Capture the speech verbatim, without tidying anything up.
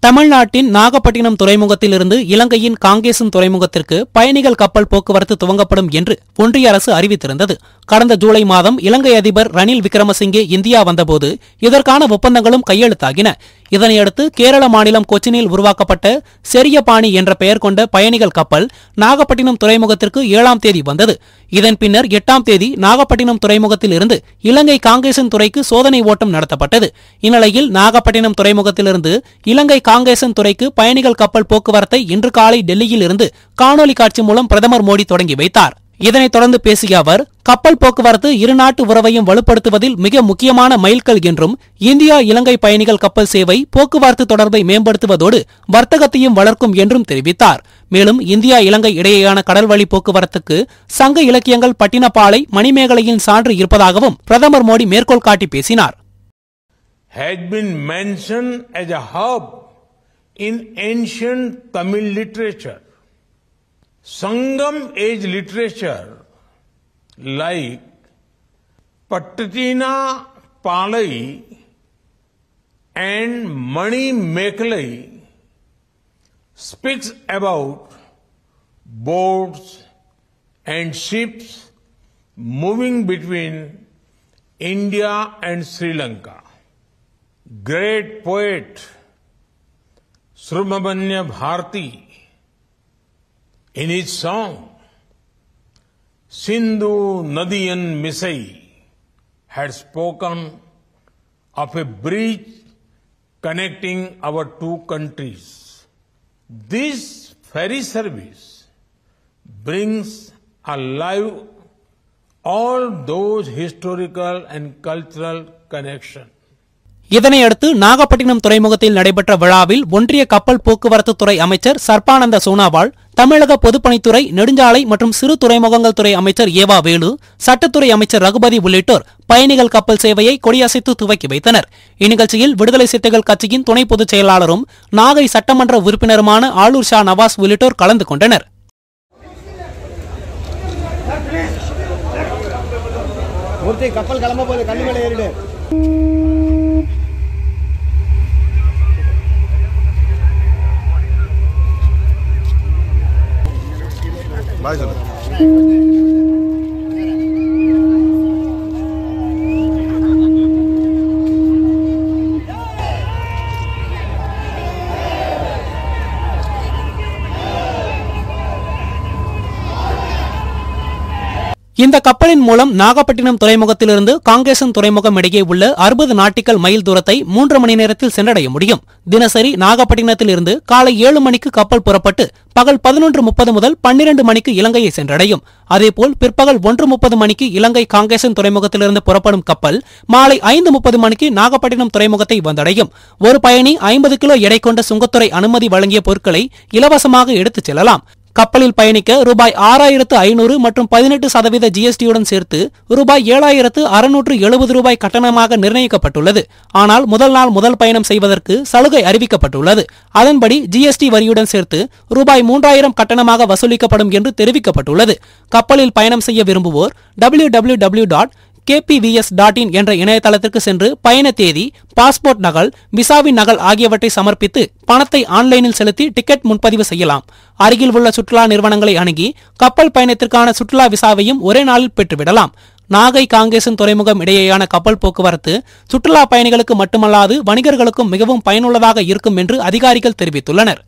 தமிழ்நாட்டின் நாகப்பட்டினம் துறைமுகத்திலிருந்து இலங்கையின் காங்கேசன் துறைமுகத்திற்கு பயணிகள் கப்பல் போக்குவரத்து துவங்கப்படும் என்று ஒன்றிய அரசு அறிவித்திருந்தது. கடந்த ஜூலை மாதம் இலங்கை அதிபர் ரணில் விக்ரமசிங்கே இந்தியா வந்தபோது இதற்கான ஒப்பந்தங்களும் கையெழுத்தாகின. இதனையடுத்து கேரள மாநிலம் கொச்சினில் உருவாக்கப்பட்ட செரியபாணி என்ற பெயர் கொண்ட பயணிகள் கப்பல் நாகப்பட்டினம் துறைமுகத்திற்கு ஏழாம் தேதி வந்தது. இதன் பின்னர் எட்டாம் தேதி நாகப்பட்டினம் துறைமுகத்தில் இருந்து இலங்கை காங்கேசன் துறைக்கு சோதனை ஓட்டம் நடத்தப்பட்டது. இந்நிலையில் நாகப்பட்டினம் துறைமுகத்திலிருந்து இலங்கை காங்கேசன் துறைக்கு பயணிகள் கப்பல் போக்குவரத்தை இன்று காலை டெல்லியில் இருந்து காணொலி காட்சி மூலம் பிரதமர் மோடி தொடங்கி வைத்தார். இதனைத் தொடர்ந்து பேசிய அவர், கப்பல் போக்குவரத்து இருநாட்டு உறவையும் வலுப்படுத்துவதில் மிக முக்கியமான மைல்கல் என்றும், இந்தியா இலங்கை பயணிகள் கப்பல் சேவை போக்குவரத்து தொடர்பை மேம்படுத்துவதோடு வர்த்தகத்தையும் வளர்க்கும் என்றும் தெரிவித்தார். மேலும் இந்தியா இலங்கை இடையேயான கடல்வழி போக்குவரத்துக்கு சங்க இலக்கியங்கள் பட்டினப்பாலை மணிமேகலையின் சான்று இருப்பதாகவும் பிரதமர் மோடி மேற்கோள் காட்டி பேசினார். Has been mentioned as a hub in ancient Tamil literature. Sangam age literature like Pattatina Palai and Mani Mekalai speaks about boats and ships moving between India and Sri Lanka. Great poet Srumabanya Bharati, in his song Sindhu Nadiyan Misai, had spoken of a bridge connecting our two countries. This ferry service brings alive all those historical and cultural connections. இதனையடுத்து நாகப்பட்டினம் துறைமுகத்தில் நடைபெற்ற விழாவில் ஒன்றிய கப்பல் போக்குவரத்து துறை அமைச்சர் சர்பானந்த சோனாவால், தமிழக பொதுப்பணித்துறை, நெடுஞ்சாலை மற்றும் சிறு துறைமுகங்கள் துறை அமைச்சர் ஏவா வேலு, சட்டத்துறை அமைச்சர் ரகுபதி உள்ளிட்டோர் பயணிகள் கப்பல் சேவையை கொடியசைத்து துவக்கி வைத்தனர். இந்நிகழ்ச்சியில் விடுதலை சிறுத்தைகள் கட்சியின் துணை பொதுச் செயலாளரும் நாகை சட்டமன்ற உறுப்பினருமான ஆலூர் ஷா நவாஸ் உள்ளிட்டோர் கலந்து கொண்டனர். கப்பல் கிளம்ப போது கண்ணுமலை ஏறிடு. பாய் சொல்லு. இந்த கப்பலின் மூலம் நாகப்பட்டினம் துறைமுகத்திலிருந்து காங்கேசன் துறைமுகம் இடையே உள்ள அறுபது நாட்டிக்கல் மைல் தூரத்தை மூன்று மணி நேரத்தில் சென்றடைய முடியும். தினசரி நாகப்பட்டினத்தில் இருந்து காலை ஏழு மணிக்கு கப்பல் புறப்பட்டு பகல் பதினொன்று முப்பது முதல் பன்னிரண்டு மணிக்கு இலங்கையை சென்றடையும். அதேபோல் பிற்பகல் ஒன்று முப்பது மணிக்கு இலங்கை காங்கேசன் துறைமுகத்திலிருந்து புறப்படும் கப்பல் மாலை ஐந்து முப்பது மணிக்கு நாகப்பட்டினம் துறைமுகத்தை வந்தடையும். ஒரு பயணி ஐம்பது கிலோ எடை கொண்ட சுங்கத்துறை அனுமதி வழங்கிய பொருட்களை இலவசமாக எடுத்துச் செல்லலாம். கப்பலில் பயணிக்க ரூபாய் ஆறாயிரத்து ஐநூறு மற்றும் பதினெட்டு சதவீத ஜிஎஸ்டியுடன் சேர்த்து ரூபாய் ஏழாயிரத்து அறுநூற்று எழுபது ரூபாய் கட்டணமாக நிர்ணயிக்கப்பட்டுள்ளது. ஆனால் முதல் நாள் முதல் பயணம் செய்வதற்கு சலுகை அறிவிக்கப்பட்டுள்ளது. அதன்படி ஜிஎஸ்டி வரியுடன் சேர்த்து ரூபாய் மூன்றாயிரம் கட்டணமாக வசூலிக்கப்படும் என்று தெரிவிக்கப்பட்டுள்ளது. கப்பலில் பயணம் செய்ய விரும்புவோர் W W W dot K P V S dot in என்ற இணையதளத்திற்கு சென்று பயண தேதி, பாஸ்போர்ட் நகல், விசாவின் நகல் ஆகியவற்றை சமர்ப்பித்து பணத்தை ஆன்லைனில் செலுத்தி டிக்கெட் முன்பதிவு செய்யலாம். அருகில் உள்ள சுற்றுலா நிறுவனங்களை அணுகி கப்பல் பயணத்திற்கான சுற்றுலா விசாவையும் ஒரே நாளில் பெற்றுவிடலாம். நாகை காங்கேசன் துறைமுகம் இடையேயான கப்பல் போக்குவரத்து சுற்றுலா பயணிகளுக்கு மட்டுமல்லாது வணிகர்களுக்கும் மிகவும் பயனுள்ளதாக இருக்கும் என்று அதிகாரிகள் தெரிவித்துள்ளனர்.